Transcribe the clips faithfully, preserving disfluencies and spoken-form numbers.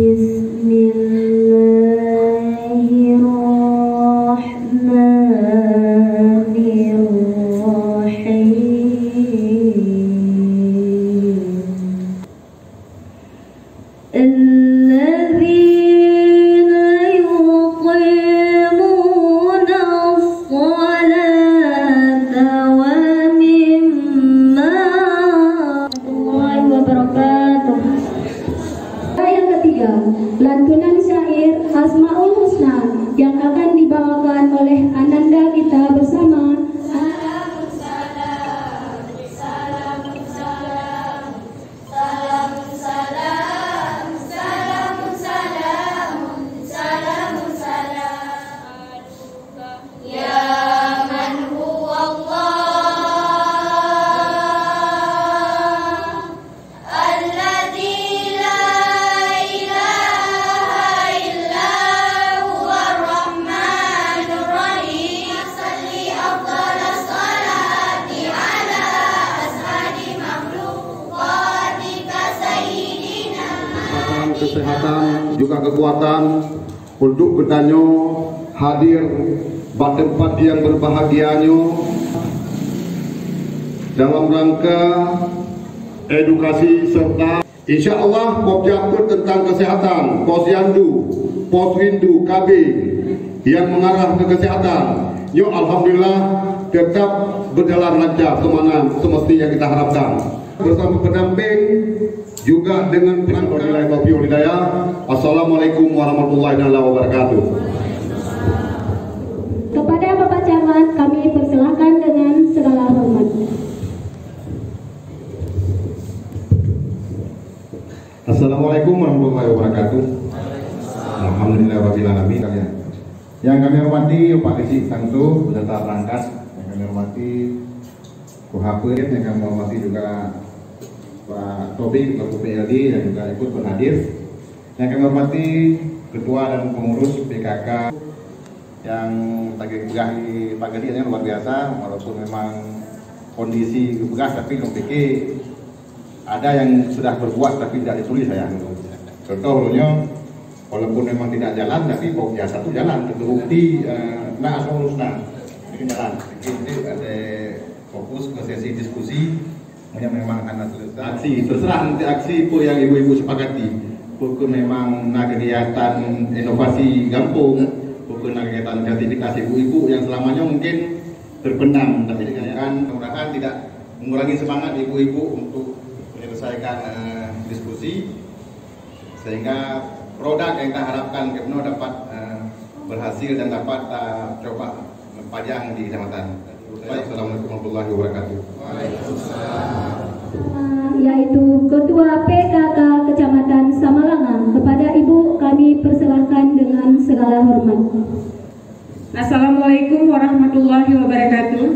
Lantunan syair Asmaul Husna yang akan dibawakan oleh Ananda kita bersama. Salam salam, salam salam, salam salam, salam salam, salam salam. Ya man huwa Allah. Kesehatan juga kekuatan untuk bertanya hadir pada tempat yang berbahagianya dalam rangka edukasi serta insya Allah objektif tentang kesehatan posyandu, poswindu, K B yang mengarah ke kesehatan. Yo alhamdulillah tetap berjalan lancar kemana semestinya kita harapkan bersama pendamping juga dengan penilai taufiq hidayah. Assalamualaikum warahmatullahi wabarakatuh. Kepada Bapak Camat kami persilahkan dengan segala hormat. Assalamualaikum warahmatullahi wabarakatuh. Alhamdulillahirabbil alamin. Yang kami hormati Pak Rizky Santo beserta perangkat, yang kami hormati Kuhapir, yang kami hormati juga Pak Tobing, Ketua P L D yang juga ikut berhadir. Yang kami hormati Ketua dan Pengurus P K K yang tadi begahi pagi ini luar biasa, walaupun memang kondisi begas tapi belum pikir ada yang sudah berbuat tapi tidak ditulis saya. Contohnya walaupun memang tidak jalan tapi kok biasa tuh jalan, terbukti uh, nah asal urusna ini jalan. Jadi ada fokus ke sesi diskusi. Yang memang akan selesai aksi terserah nanti aksi po yang ibu-ibu sepakati pokok memang nak kegiatan inovasi gampung pokok nak kegiatan sertifikasi ibu-ibu yang selamanya mungkin terpendam tapi kan mudah-mudahan tidak mengurangi semangat ibu-ibu untuk menyelesaikan uh, diskusi sehingga produk yang kita harapkan Kepno dapat uh, berhasil dan dapat uh, coba pajang di kecamatan. Assalamualaikum warahmatullahi wabarakatuh. Yaitu Ketua P K K Kecamatan Samalangan. Kepada Ibu kami persilahkan dengan segala hormat. Assalamualaikum warahmatullahi wabarakatuh.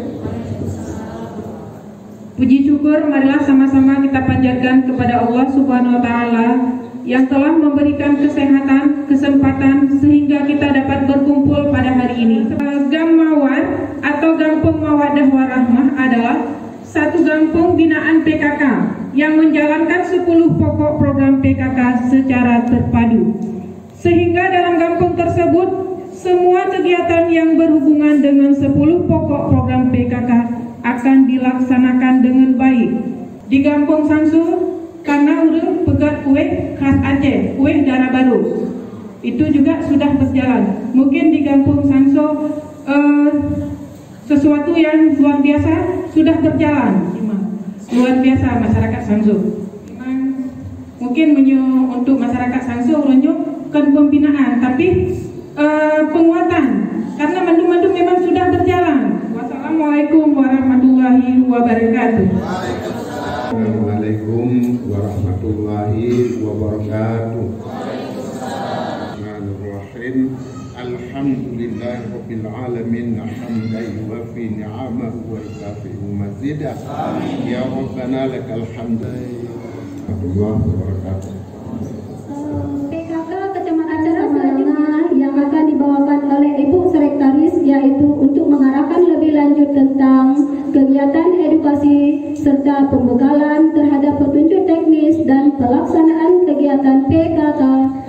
Puji syukur marilah sama-sama kita panjatkan kepada Allah Subhanahu wa taala yang telah memberikan kesehatan, kesempatan sehingga kita dapat berkumpul pada hari ini. Gam Mawar atau Gampung Mawaddah Warahmah adalah satu gampung binaan P K K yang menjalankan sepuluh pokok program P K K secara terpadu. Sehingga dalam gampung tersebut semua kegiatan yang berhubungan dengan sepuluh pokok program P K K akan dilaksanakan dengan baik. Di Gampung Sansu karena urang pegat kue khas Aceh, kue darah baru. Itu juga sudah berjalan. Mungkin di Gampung Sanso eh, sesuatu yang luar biasa sudah berjalan. Luar biasa masyarakat Sanso. Mungkin menyo untuk masyarakat Sanso uranyo kan pembinaan, tapi eh, penguatan karena mandu-mandu memang sudah berjalan. Wassalamualaikum warahmatullahi wabarakatuh. Assalamualaikum warahmatullahi wabarakatuh. Bismillahirrahmanirrahim. Alhamdulillahirabbil alamin hamdan yuwaffi ni'amahu wa yukafi'u mazidah. Ya Rabbana lakal hamd. Warahmatullahi wabarakatuh. P K K Kecamatan Samalangan yang akan dibawakan oleh Ibu Sekretaris yaitu untuk mengarahkan lebih lanjut tentang kegiatan edukasi serta pembekalan terhadap petunjuk teknis dan pelaksanaan kegiatan P K K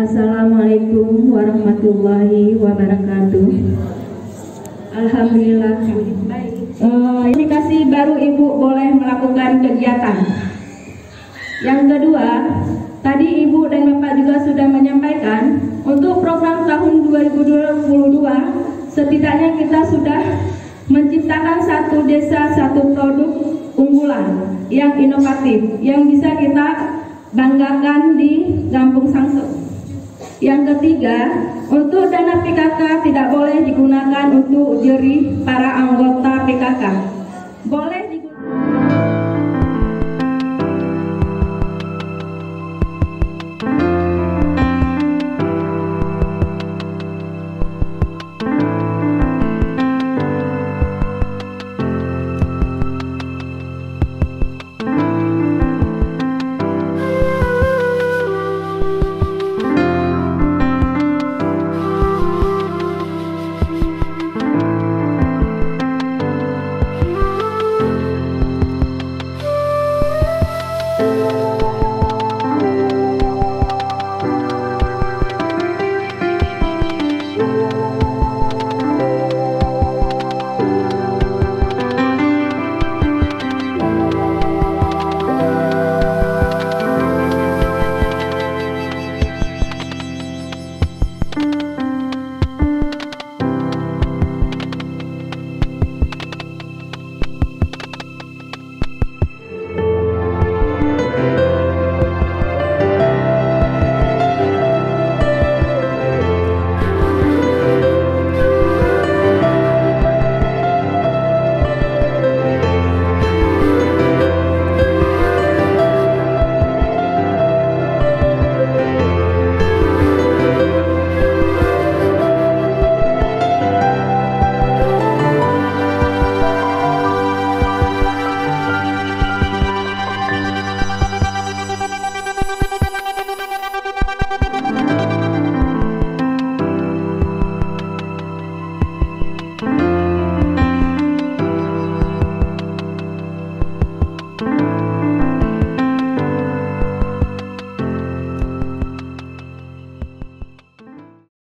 Assalamualaikum warahmatullahi wabarakatuh. Alhamdulillah. Uh, indikasi baru Ibu boleh melakukan kegiatan. Yang kedua, tadi Ibu dan Bapak juga sudah menyampaikan untuk program tahun dua ribu dua puluh dua setidaknya kita sudah menciptakan satu desa satu produk unggulan yang inovatif yang bisa kita banggakan di Kampung Sangsuh. Yang ketiga, untuk dana P K K tidak boleh digunakan untuk jerih para anggota P K K. Boleh